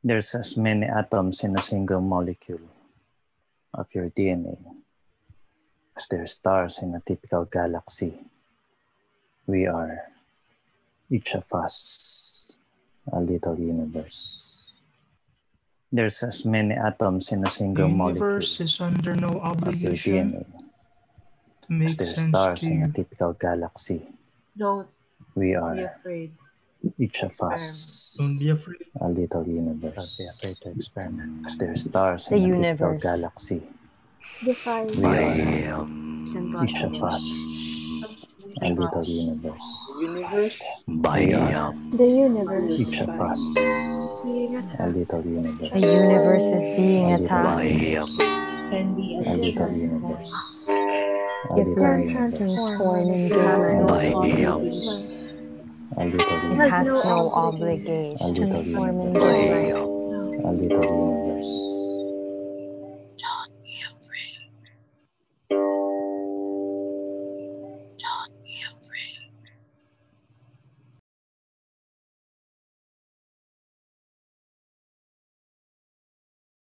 There's as many atoms in a single molecule of your DNA as there are stars in a typical galaxy. We are, each of us, a little universe. There's as many atoms in a single molecule universe is under no of your obligation DNA to make as there are sense stars to in a you. typical galaxy. Don't We be are, afraid. each of Experiment. us, Don't be afraid. a little Don't universe. be afraid to experiment. As there are stars The in a typical universe. galaxy. Defy We are, It's each of impossible. us, a little universe. Universe. We are, the universe. each of us, Being a attacked. little universe. The universe is being A little attacked. universe. Can be A little transformed. universe. A If little Can universe. transform when it into has worms. no Obligation. life. A little It universe. has no A obligation. little Transforming universe. the life. A little universe.